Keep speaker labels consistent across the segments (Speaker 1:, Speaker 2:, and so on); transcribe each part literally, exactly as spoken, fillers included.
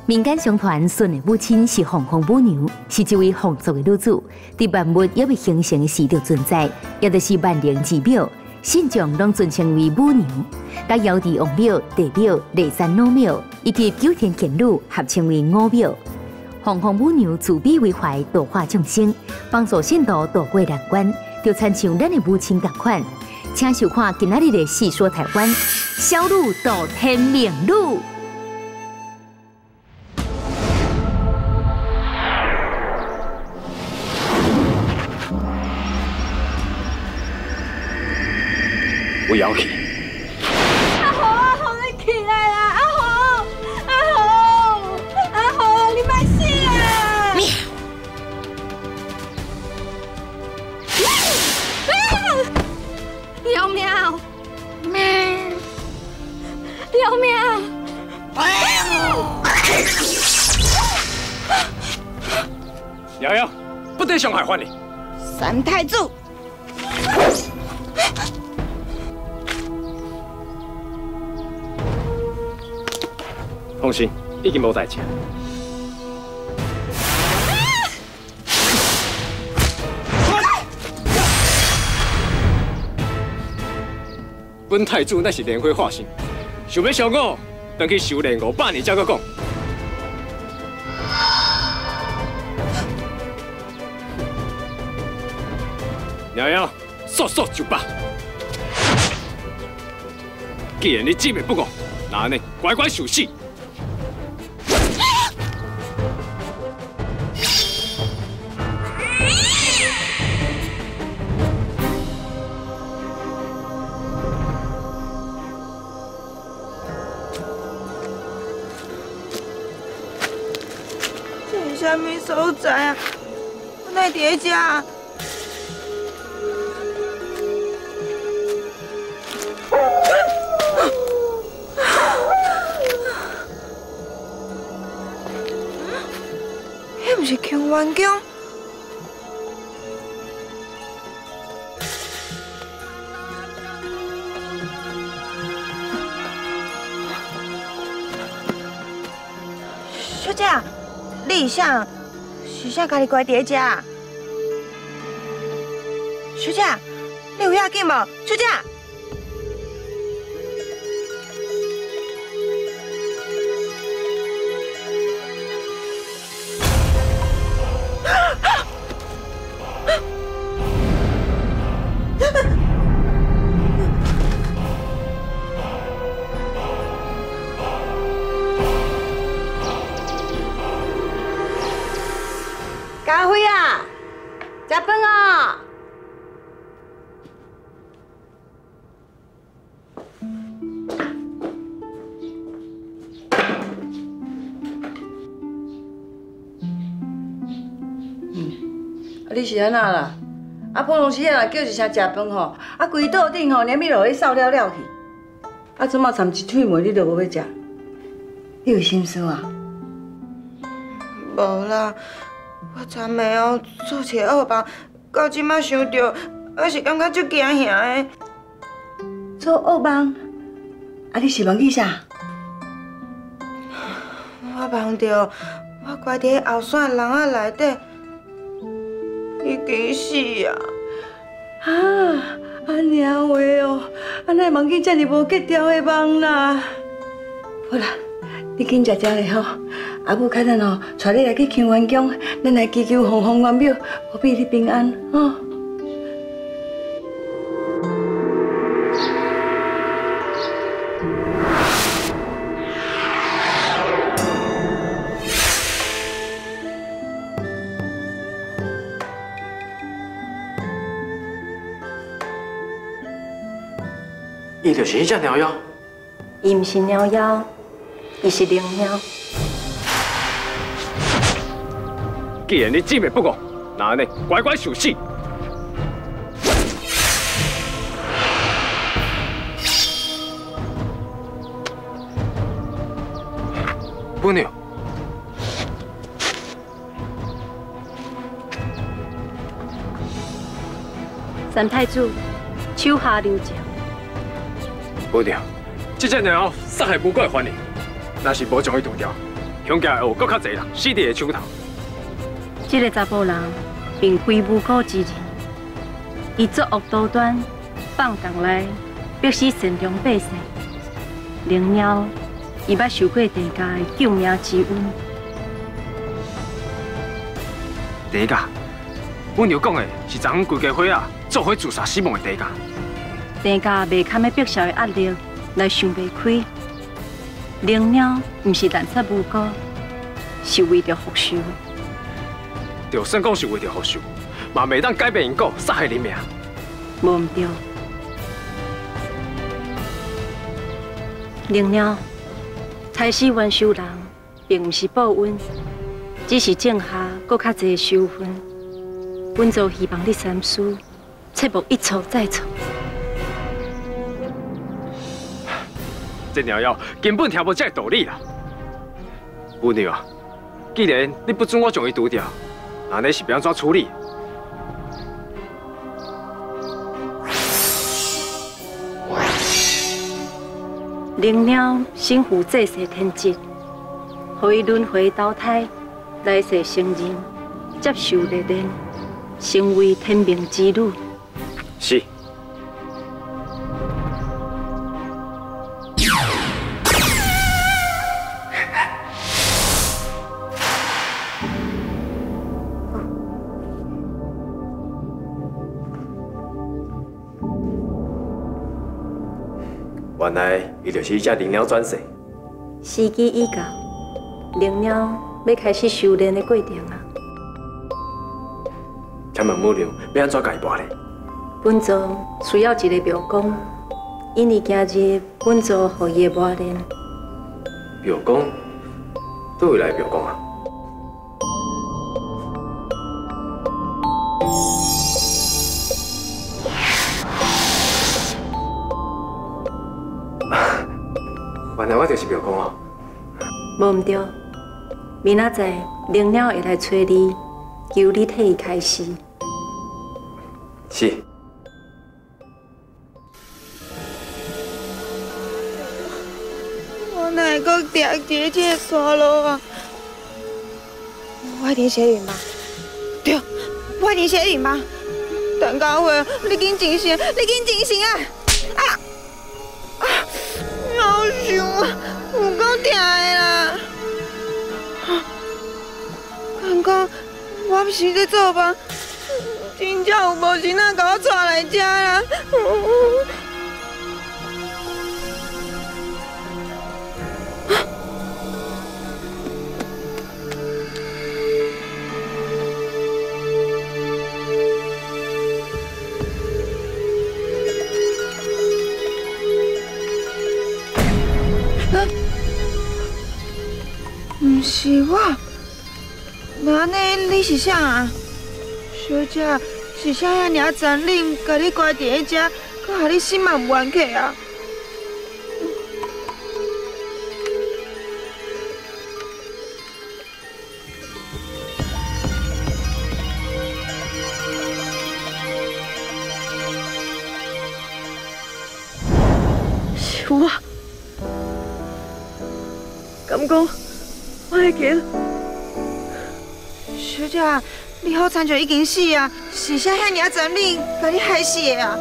Speaker 1: 民间相传，舜的母亲是凤凰母娘，是一位皇族的女子，在万物也未形成时就存在，也就是万灵之庙，信众拢尊称为母娘。甲尧帝王庙、地庙、骊山老庙以及九天乾女合称为五庙。凤凰母娘慈悲为怀，度化众生，帮助信徒渡过难关，就亲像咱的母亲同款。请收看今仔日的《细说台湾》，小女渡天命女。
Speaker 2: 不要去！
Speaker 3: 阿豪，阿豪，你起来啦！阿豪，阿豪，阿豪，你莫死啊！苗苗，苗苗，
Speaker 2: 瑶瑶，不得伤害犯人。
Speaker 3: 三太子。
Speaker 2: 放心，已经无代志。本太子乃是莲花化身，想要上我，等去修炼五百年才阁讲。瑶瑶，速速就罢。既然你执迷不悟，那安尼乖乖受死。
Speaker 3: 这是啥物所在啊？我哪伫遮啊？迄不是乾元宫？小姐，你是啥？是啥家己乖伫遮？小姐，你有要紧无？小姐。
Speaker 4: 家辉啊，食饭哦。嗯，啊你是安那啦？啊，普通时啊，叫一声食饭吼，啊，规桌顶吼，连米落去扫了了去。啊，怎么掺一喙糜你都无要食？你有心事啊？
Speaker 3: 无啦。我昨暝哦做一个恶梦，到即摆想着，还是感觉足惊吓的。
Speaker 4: 做恶梦？啊，你是梦见啥？
Speaker 3: 我梦着我乖伫后山人仔内底，已经死啊！
Speaker 4: 啊，安尼啊话哦，安尼梦见遮尔无结条的梦啦。好啦，你紧食食咧吼。阿母较等哦，带你来去乾元宫，咱来祈求凤凰元庙，保庇你平安哦。
Speaker 2: 伊就是迄只鸟妖。
Speaker 5: 伊毋是鸟妖，伊是灵鸟。
Speaker 2: 既然你执迷不悟，那安尼乖乖受死。母娘，
Speaker 5: 三太子手下留情。
Speaker 2: 母娘，这只鸟杀害无辜的犯人，若是无将伊除掉， 乡家会有搁较侪人死伫个手头。
Speaker 5: 这个查甫人并非无辜之人，伊作恶多端，放荡来逼死善良百姓。灵鸟，伊捌受过地家的救命之恩。
Speaker 2: 地家，阮要讲的是昨昏规家伙仔做伙自杀死亡的地家。
Speaker 5: 地家袂堪要逼小的压力来想袂开。灵鸟毋是滥杀无辜，是为着复仇。
Speaker 2: 就算讲是为着复仇，嘛袂当改变因果，杀害人命。
Speaker 5: 无毋对。灵鸟，杀死冤仇人，并毋是报恩，只是种下搁较侪仇恨。本座希望你三思，切莫一错再错。
Speaker 2: 这鸟妖根本听无这个道理啦！母娘啊，既然你不准我将伊除掉，安尼是要安怎处理？
Speaker 5: 灵鸟身负这世天职，予伊轮回投胎，来世成人，接受历练，成为天命之女。
Speaker 2: 是。原来伊就是迄只灵鸟转世。
Speaker 5: 时机已到，灵鸟要开始修炼的过程啊！
Speaker 2: 请问母娘要安怎解决呢？
Speaker 5: 本座需要一个庙公，因为今日本座予伊的磨练。
Speaker 2: 庙公？倒位来庙公啊？原来我就是庙公哦。
Speaker 5: 无毋对，明仔载灵鸟会来找你，求你替伊开示。
Speaker 2: 是。
Speaker 3: 我哪会阁掉伫这个山路啊？我一定写你妈。对，我一定写你妈。蛋糕会，你紧静醒，你紧静醒啊！啊！啊！好伤啊，有够痛的啦！敢讲我不是在做梦，真正有无神仔甲我带来这啦！不是我，那安尼你是啥啊？小姐是啥遐尔残忍，甲你关伫喺遮，佮害你心嘛不安去啊？
Speaker 4: 是我，敢讲？我会记。
Speaker 3: 小姐，你好惨就已经死啊！是啥遐尔残忍，把你害死的啊！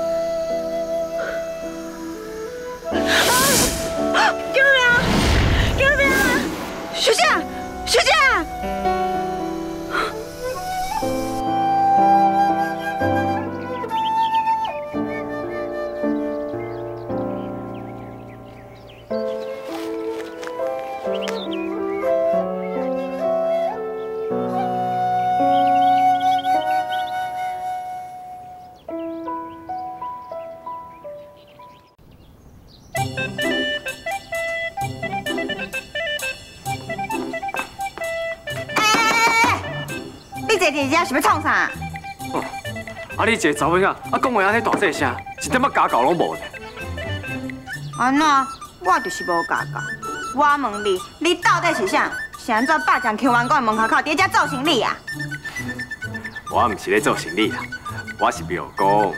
Speaker 3: 啊！救命！救命！小姐，小姐！你这是要创啥？
Speaker 2: 哦，啊你一个查某囝，啊讲话安尼大细声，一点仔家教拢无呢。
Speaker 3: 安怎？我就是无家教。我问你，你到底是啥？是安怎霸占 Q 湾馆门口口伫遮做生意啊？
Speaker 2: 我毋是咧做生意啦，我是庙公。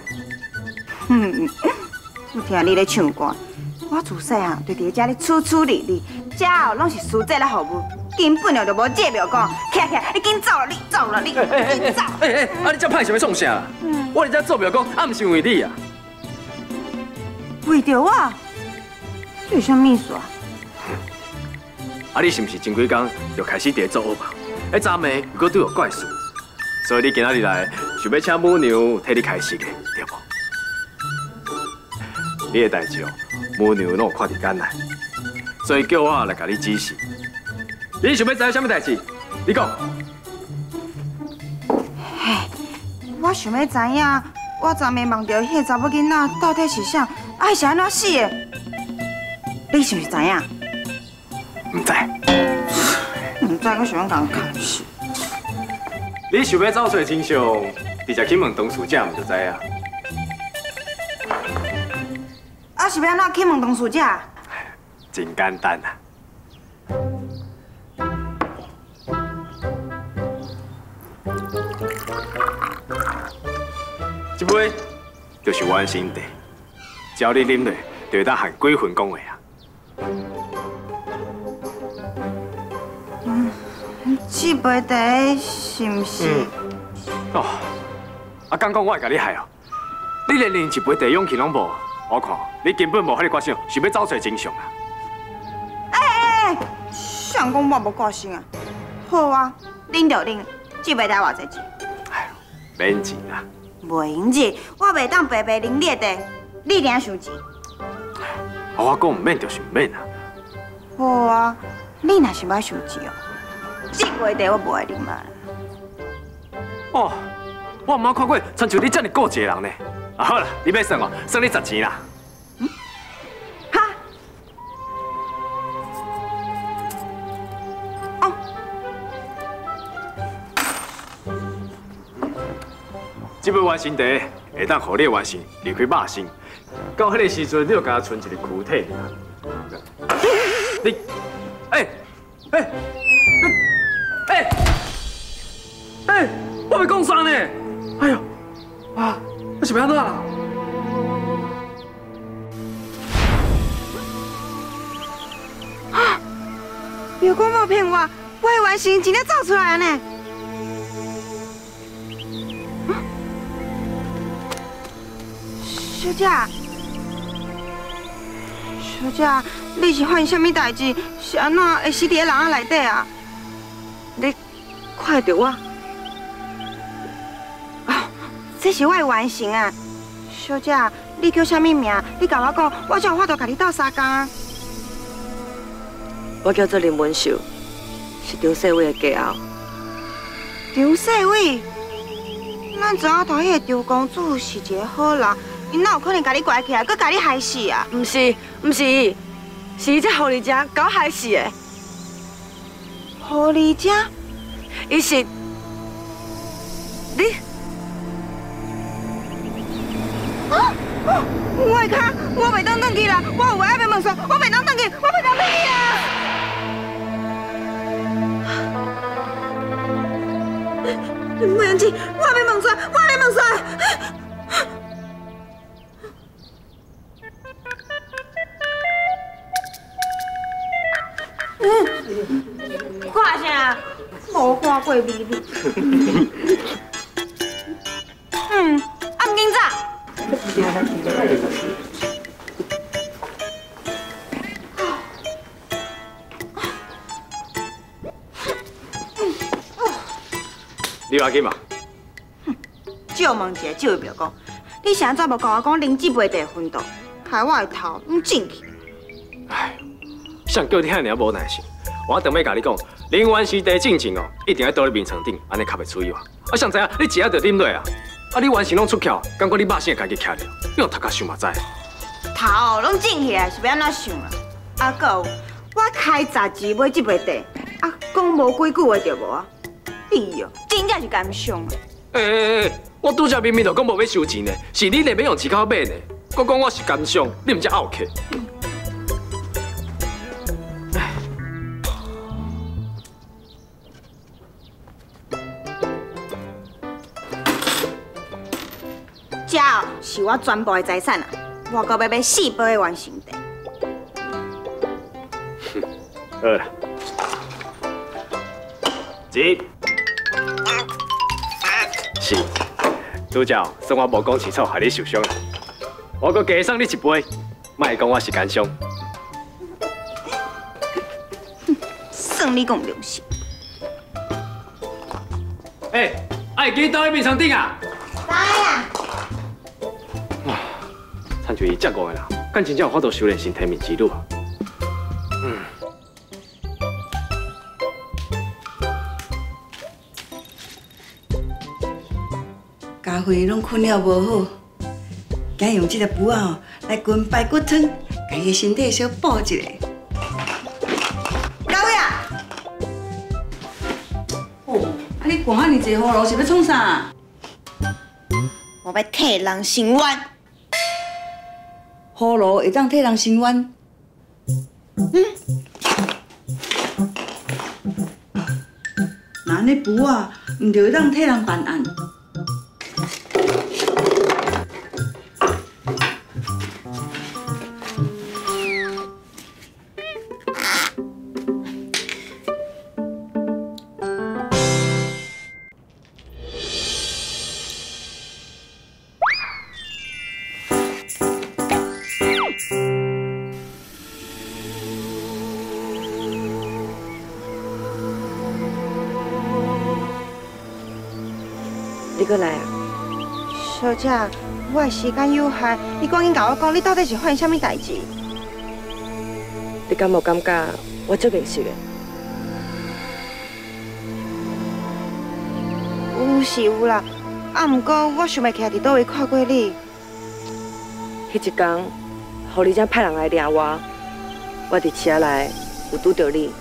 Speaker 3: 嗯，我听你咧唱歌，我自细汉就伫遮咧处处理理， 这哦拢是输这来服务，根本就就无借表讲。起来起来，你紧走了，你走了，你紧走。
Speaker 2: 哎哎，啊你这歹想要创啥啦？我伫这做表讲，啊唔是为你啊。
Speaker 3: 为着我？这是啥意思啊？
Speaker 2: 啊你是毋是前几工就开始伫做恶吧？迄昨暝又搁对我怪事，所以你今仔日来想要请母娘替你开示的，对无？你的代志哦，母娘拢有看伫眼内，所以叫我来甲你指示。你想要知影什么代志？你讲。
Speaker 3: 嘿，我想要知影，我昨暝梦到迄个查某囡仔到底是啥，啊是安怎死的？你是毋是知影？
Speaker 2: 唔知。
Speaker 3: 唔知，我想要甲伊看死。
Speaker 2: 你想要走出真相，直接去问董事长，唔就知啊。
Speaker 3: 啊是要安怎去问董事长？
Speaker 2: 真简单啊。这杯就是完成茶，只要你啉落，就会当含鬼魂讲话啊。
Speaker 3: 嗯，这杯茶是毋是？
Speaker 2: 嗯、哦，啊，刚讲我会甲你害哦，你连连一杯茶勇气拢无，我看你根本无迄个决心，想要走出真相啊！
Speaker 3: 哎哎哎，谁讲我无决心啊？好啊，啉就啉，这杯茶偌济钱？
Speaker 2: 哎呦，免钱啦。
Speaker 3: 免钱，我袂当白白啉你的茶，你一定要收钱。
Speaker 2: 我讲唔免就是唔免啊。
Speaker 3: 好啊，你若是要收钱哦，这杯茶我不会啉嘛。
Speaker 2: 哦，我唔捌看过亲像你这么顾一个人呢。啊好啦，你要算我，算你十钱啦。
Speaker 3: 嗯？哈？哦。
Speaker 2: 这杯完成茶会当互你完成离开肉身，到迄个时阵，你就甲我存一个躯体尔。你，哎，哎，哎，哎，我要讲啥呢？哎呦，啊，我是要安怎啦？
Speaker 3: 啊！表哥无骗我，我的原型真的走出来了呢。小姐，小姐，你是发生什么代志？是安怎会死伫个人仔内底啊？你看得到我？哦，这是我的原型啊！小姐，你叫什么名？你甲我讲，我才有法度甲你斗相共啊！
Speaker 4: 我叫做林文秀，是张世伟的家后。
Speaker 3: 张世伟，咱知影头迄个张公主是一个好人。因哪有可能甲你拐起来，搁甲你害死啊？
Speaker 4: 唔是，唔是，是伊这狐狸精搞害死的。
Speaker 3: 狐狸精？
Speaker 4: 伊是你？
Speaker 3: 啊！我的脚，我袂当转去啦！我有话要问说，我袂当转去，我袂当转去啊！不要紧，我要问出来，我要问出来。看啥？无看过秘密。嗯，啊唔紧走。
Speaker 2: 你要紧嘛？
Speaker 3: 借问一下，这位表哥，你现在无跟我讲啉这杯茶昏倒，害我的头拢进去。
Speaker 2: 哎，谁叫你遐尔无耐心？我等要甲你讲，啉完时茶进前哦，一定要倒咧眠床顶，安尼较袂出意外。我想知影你一下就啉落啊！啊，你完身拢出窍，感觉你肉身家己徛了，你用头壳想嘛知？
Speaker 3: 头拢进去啊，是要安怎想啦？啊，搁有，我开十字买这杯茶，啊，讲无几句话就无啊！哎哟，真正是敢想啊！
Speaker 2: 哎哎哎，我拄则明明就讲无要收钱呢，是你那边用钱口买呢。我讲我是感伤，你唔才拗客。
Speaker 3: 这是我全部的财产啊！我搁要买四杯的完成茶。
Speaker 2: 好啦，一，是，主角算我无讲清楚，害你受伤啦。我搁加送你一杯，莫讲我是奸商。
Speaker 3: 算你讲良心。
Speaker 2: 哎，爱记倒去面床顶啊！
Speaker 3: 知啊。
Speaker 2: 哇，参像伊遮戆的人，敢真正有法度修炼成天命之女啊？嗯。
Speaker 4: 家辉拢困了无好，今用这个布啊来滚排骨汤，家己身体小补一下。家辉啊！哦，啊你灌遐尼济葫芦是要创啥？
Speaker 3: 我要替人伸冤。
Speaker 4: 葫芦会当替人伸冤？嗯。那安尼布啊，唔就会当替人办案？
Speaker 6: 你过来啊！
Speaker 3: 小姐，我的时间有限，你赶紧甲我讲，你到底是发生什么代志？
Speaker 6: 你敢无感觉我足面熟的？
Speaker 3: 有是有啦，啊，毋过我想袂起来伫倒位看过你。
Speaker 6: 迄一天，互你才派人来抓我，我伫车内有拄到你。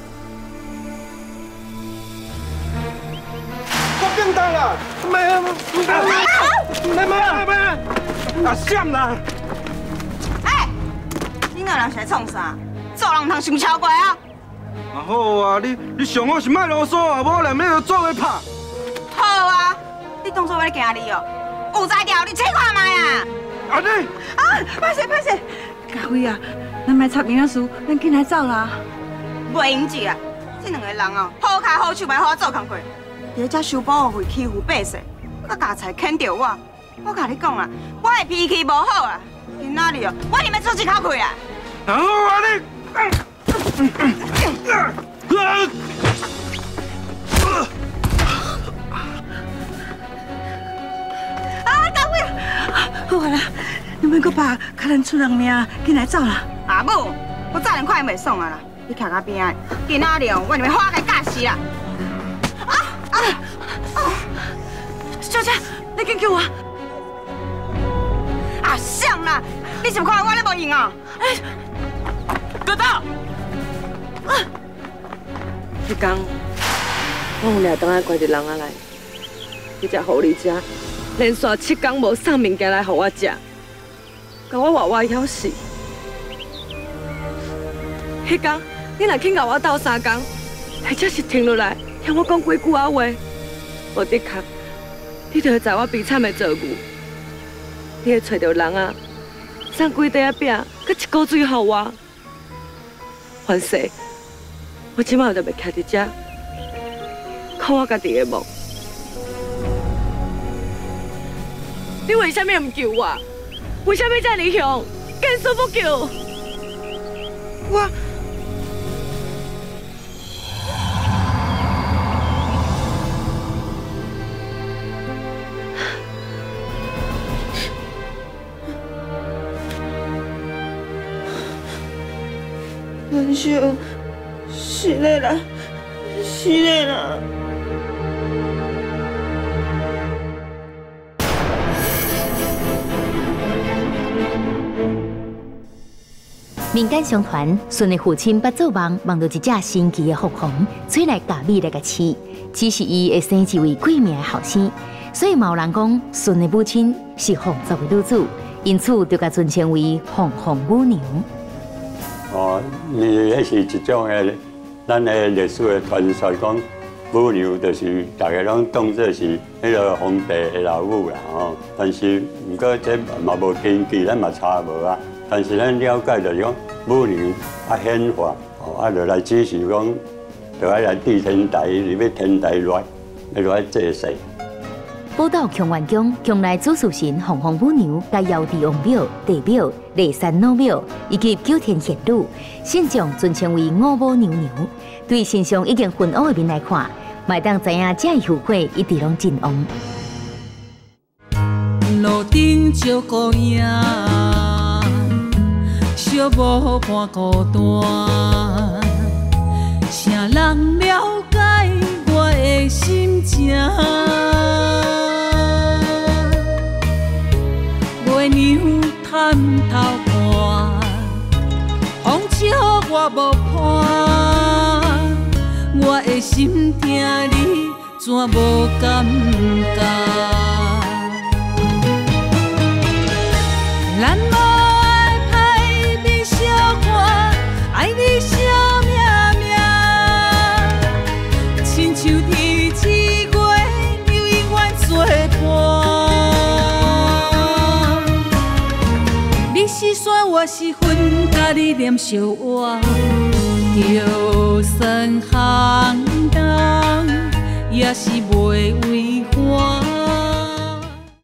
Speaker 7: 我变当啦！没啊，没没没没，啊闪啦！
Speaker 3: 哎，你两人是来创啥？做人通伤超过啊！
Speaker 7: 啊好啊，你你上好是莫啰嗦啊，无连要做伙拍。
Speaker 3: 好啊，你当作我咧惊你哦？有才调，你切看卖啊！
Speaker 7: 啊你
Speaker 4: 啊，歹势歹势，家辉啊，咱莫插名事，咱紧来走啦。
Speaker 3: 袂用住啊！这两个人哦，好卡好手袂好做工课。伫遮收保护费欺负百姓，搁家财牵着我。我甲你讲啊，我的脾气无好啊，今仔日哦，我是要出一口气啊！
Speaker 7: 好啊你！
Speaker 3: 啊，家辉，
Speaker 4: 好啊啦，你免搁怕，可能出人命，紧来走啦。
Speaker 3: 阿母，我早点看袂爽啊啦！你徛到边仔，今仔日哦，我就要花个假死啦！啊啊啊！
Speaker 4: 小姐，你紧救我！
Speaker 3: 啊，想啦！你是看我咧无用啊？哎，
Speaker 2: 哥大！
Speaker 6: 迄天，我用掠当仔拐着人仔来，迄只狐狸精连续七天无送物件来互我食，甲我活活枵死。迄天，你若肯甲我斗三工，或者是停落来听我讲几句仔话，无的确，你就会知我悲惨的遭遇。你会找到人啊，送几袋仔饼，佮一锅水互我。凡事，我即摆就袂徛伫遮，靠我家己的梦。你为什么唔救我？为什么这么凶，见死不救？
Speaker 3: 我。文秀，是的啦，是的啦。
Speaker 1: 民间相传，孙的父亲捌做梦，梦到一只神奇的凤凰，吹来家米来个饲，只是伊会生一位贵命的后生，所以嘛有人讲，孙的母亲是凤族的女子，因此就甲尊称为凤凰母娘。
Speaker 8: 哦，你迄是一种诶，咱诶历史诶传说，讲母娘就是大家拢当作是迄个皇帝诶老母啦，吼。但是毋过这嘛无根据，咱嘛查无啊。但是咱了解就是讲母娘较显化， 哦，啊，就来指示讲，就要来对天台，你要天台来，要来祭祀。
Speaker 1: 报道强元宫强内主事神凤凰母娘、甲尧帝王庙、地庙、骊山老庙以及九天玄女，信众尊称为五母娘娘。对身上已经昏黑的面来看，麦当知影这后悔一直拢真旺。
Speaker 9: 路顶照孤影，寂寞伴孤单，谁人了解我的心情？月娘探头看，风笑我无伴，我的心疼你，怎无感觉？咱无爱歹你小看，爱你惜命命，亲像天一月，又永远作伴。你是山，我是云，甲你念相偎，就算寒冬，也是无。